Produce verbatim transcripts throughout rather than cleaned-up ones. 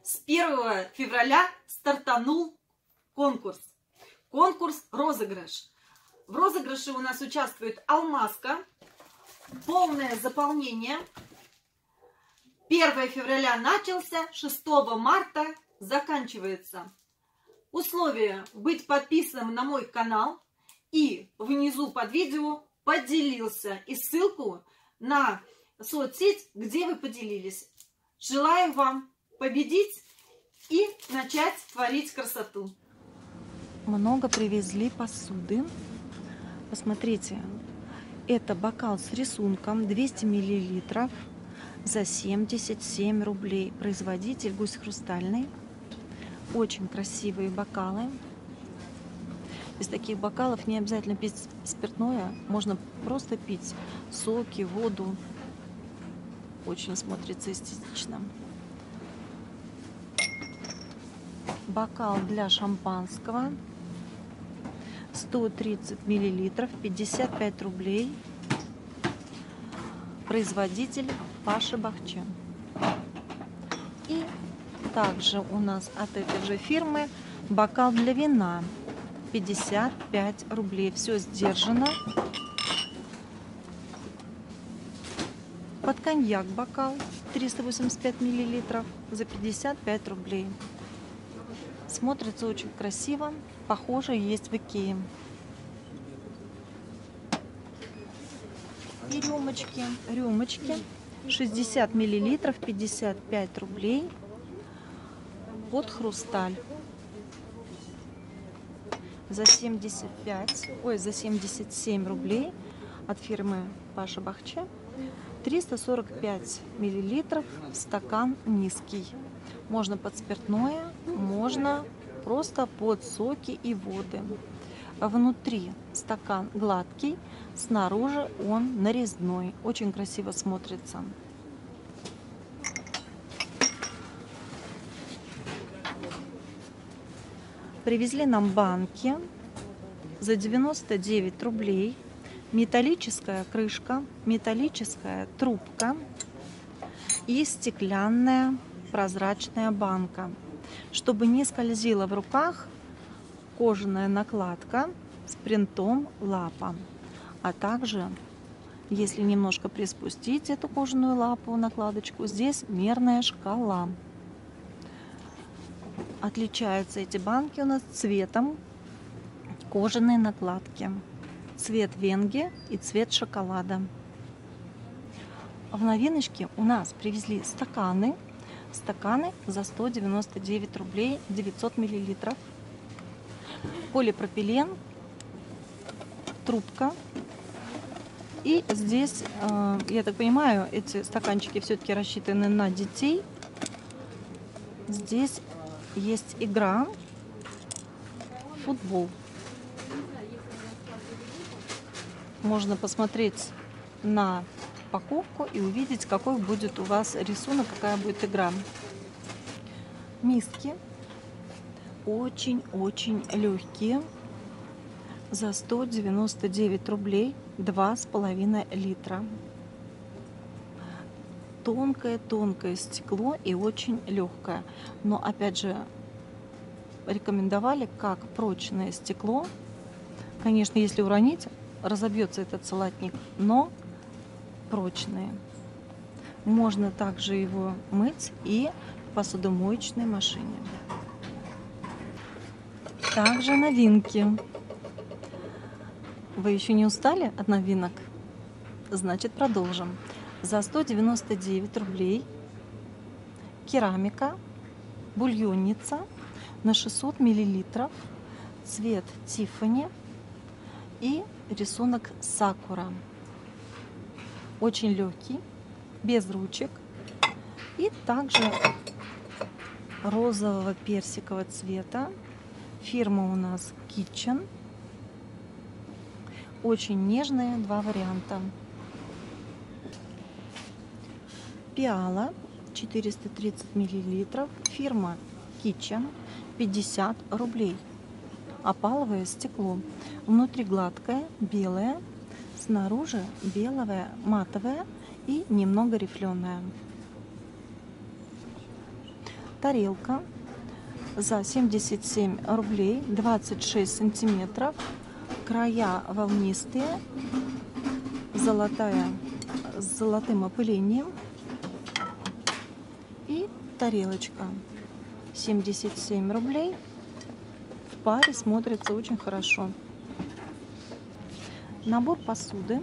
С первого февраля стартанул конкурс. Конкурс розыгрыш. В розыгрыше у нас участвует алмазка. Полное заполнение. первого февраля начался, шестого марта заканчивается. Условие: быть подписанным на мой канал и внизу под видео поделился, и ссылку на соцсеть, где вы поделились. Желаю вам победить и начать творить красоту. Много привезли посуды. Посмотрите, это бокал с рисунком двести миллилитров за семьдесят семь рублей. Производитель Гусь Хрустальный. Очень красивые бокалы. Из таких бокалов не обязательно пить спиртное, можно просто пить соки, воду. Очень смотрится эстетично. Бокал для шампанского сто тридцать миллилитров, пятьдесят пять рублей. Производитель Паша Бахче. И также у нас от этой же фирмы бокал для вина пятьдесят пять рублей. Все сдержано. Под коньяк бокал триста восемьдесят пять миллилитров за пятьдесят пять рублей. Смотрится очень красиво. Похоже, есть в Икее. И рюмочки. Рюмочки шестьдесят миллилитров, пятьдесят пять рублей. Под хрусталь. За семьдесят пять, ой, за семьдесят семь рублей от фирмы Паша Бахче. триста сорок пять миллилитров, стакан низкий. Можно под спиртное, можно просто под соки и воды. Внутри стакан гладкий, снаружи он нарезной. Очень красиво смотрится. Привезли нам банки за девяносто девять рублей. Металлическая крышка, металлическая трубка и стеклянная прозрачная банка. Чтобы не скользила в руках, кожаная накладка с принтом лапа. А также, если немножко приспустить эту кожаную лапу, накладочку, здесь мерная шкала. Отличаются эти банки у нас цветом кожаной накладки. Цвет венги и цвет шоколада. В новиночке у нас привезли стаканы. Стаканы за сто девяносто девять рублей, девятьсот миллилитров. Полипропилен, трубка. И здесь, я так понимаю, эти стаканчики все-таки рассчитаны на детей. Здесь есть игра футбол. Можно посмотреть на упаковку и увидеть, какой будет у вас рисунок, какая будет игра. Миски очень-очень легкие. За сто девяносто девять рублей, два с половиной литра. Тонкое-тонкое стекло и очень легкое. Но опять же рекомендовали как прочное стекло. Конечно, если уронить, разобьется этот салатник, но прочные. Можно также его мыть и в посудомоечной машине. Также новинки. Вы еще не устали от новинок? Значит, продолжим. За сто девяносто девять рублей керамика, бульонница на шестьсот миллилитров, цвет Тиффани и рисунок сакура. Очень легкий, без ручек. И также розового персикового цвета. Фирма у нас Kitchen. Очень нежные, два варианта. Пиала четыреста тридцать миллилитров. Фирма Kitchen, пятьдесят рублей. Опаловое стекло. Внутри гладкое, белое. Снаружи белое, матовое и немного рифленое. тарелка за семьдесят семь рублей, двадцать шесть сантиметров, края волнистые, золотая, с золотым опылением. И тарелочка семьдесят семь рублей. В паре смотрится очень хорошо. Набор посуды.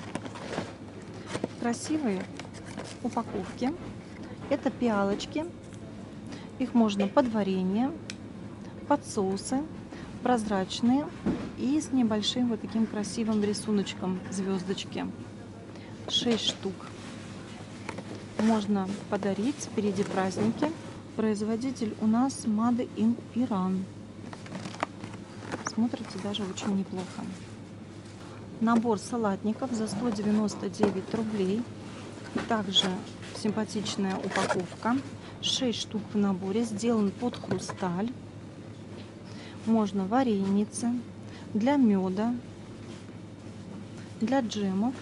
Красивые упаковки. Это пиалочки. Их можно под варенье, под соусы, прозрачные и с небольшим вот таким красивым рисуночком звездочки. шесть штук. Можно подарить, впереди праздники. Производитель у нас Made in Iran. Смотрится даже очень неплохо. Набор салатников за сто девяносто девять рублей. Также симпатичная упаковка. шесть штук в наборе. Сделан под хрусталь. Можно вареницы, для меда, для джемов.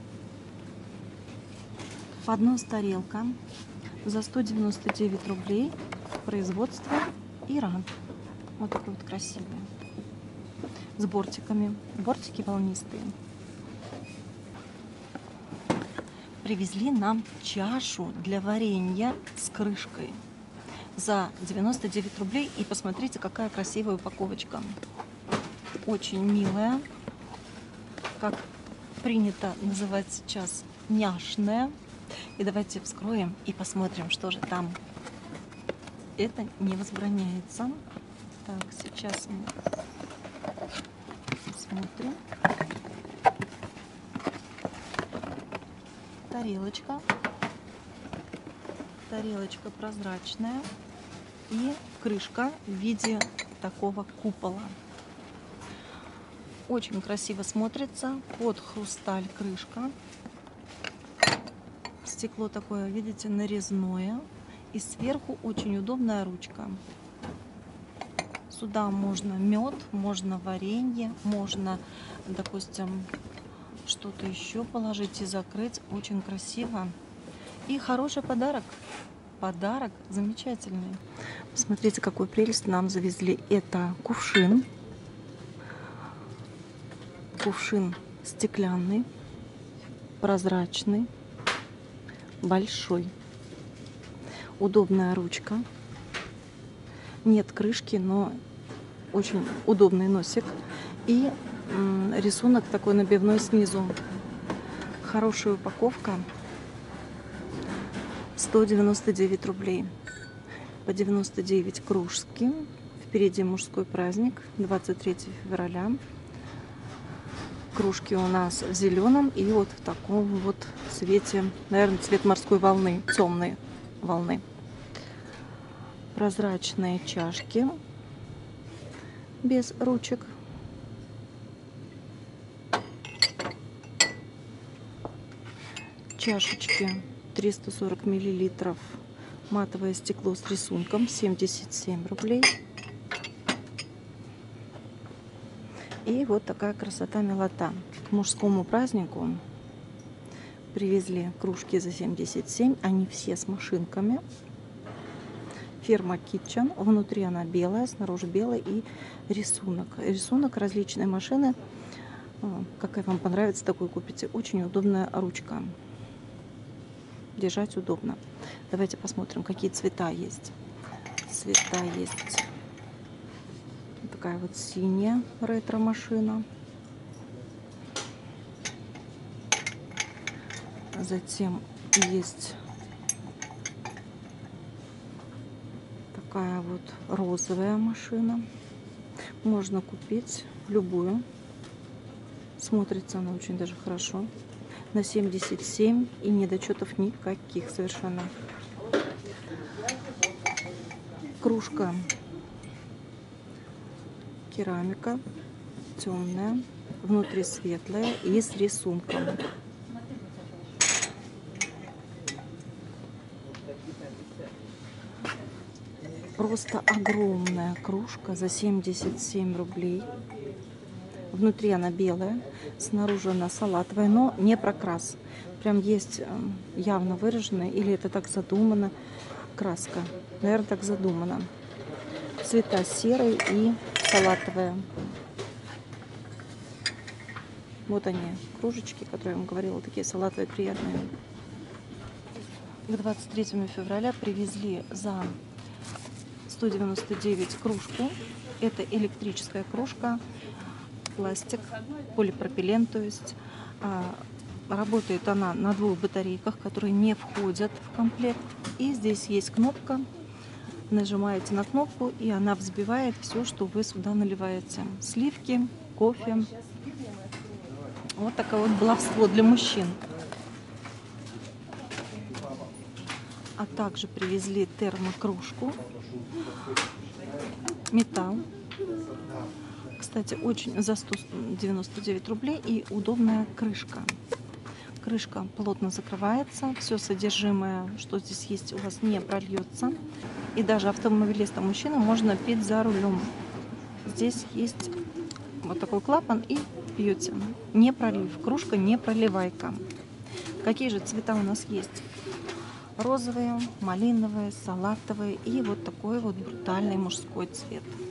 Поднос тарелка за сто девяносто девять рублей. Производство Иран. Вот такой вот красивый. С бортиками. Бортики волнистые. Привезли нам чашу для варенья с крышкой за девяносто девять рублей. И посмотрите, какая красивая упаковочка. Очень милая. Как принято называть сейчас, няшная. И давайте вскроем и посмотрим, что же там. Это не возбраняется. Так, сейчас мы смотрим. Тарелочка. Тарелочка прозрачная. И крышка в виде такого купола. Очень красиво смотрится. Под хрусталь крышка. Стекло такое, видите, нарезное. И сверху очень удобная ручка. Сюда можно мед, можно варенье, можно, допустим, что-то еще положить и закрыть. Очень красиво. И хороший подарок. Подарок замечательный. Посмотрите, какой прелесть нам завезли. Это кувшин. Кувшин стеклянный, прозрачный, большой. Удобная ручка. Нет крышки, но очень удобный носик. И м, рисунок такой набивной снизу. Хорошая упаковка. сто девяносто девять рублей. По девяносто девять кружки. Впереди мужской праздник. двадцать третьего февраля. Кружки у нас в зеленом и вот в таком вот цвете. Наверное, цвет морской волны. Темной волны. Прозрачные чашки. Без ручек. Чашечки триста сорок миллилитров. Матовое стекло с рисунком. семьдесят семь рублей. И вот такая красота-милота. К мужскому празднику привезли кружки за семьдесят семь. Они все с машинками. Фирма Kitchen. Внутри она белая, снаружи белая и рисунок. Рисунок различной машины. Какая вам понравится, такой купите. Очень удобная ручка. Держать удобно. Давайте посмотрим, какие цвета есть. Цвета есть. Такая вот синяя ретро-машина. Затем есть такая вот розовая машина. Можно купить любую. Смотрится она очень даже хорошо. На семьдесят семь и недочетов никаких совершенно. Кружка. Керамика. Темная. Внутри светлая и с рисунком. Просто огромная кружка за семьдесят семь рублей. Внутри она белая, снаружи она салатовая, но не прокрас. Прям есть явно выраженная, или это так задумано. краска. Наверное, так задумано. Цвета серый и салатовые. Вот они, кружечки, которые я вам говорила, такие салатовые, приятные. К двадцать третьему февраля привезли за сто девяносто девять кружку. Это электрическая кружка, пластик, полипропилен, то есть. Работает она на двух батарейках, которые не входят в комплект. И здесь есть кнопка. Нажимаете на кнопку, и она взбивает все, что вы сюда наливаете. Сливки, кофе. Вот такое вот баловство для мужчин. А также привезли термокружку. Металл. Кстати, очень за сто девяносто девять рублей, и удобная крышка. Крышка плотно закрывается, все содержимое, что здесь есть, у вас не прольется. И даже автомобилистам мужчинам можно пить за рулем. Здесь есть вот такой клапан, и пьете. Не пролив. Кружка не проливайка. Какие же цвета у нас есть? Розовые, малиновые, салатовые и вот такой вот брутальный мужской цвет.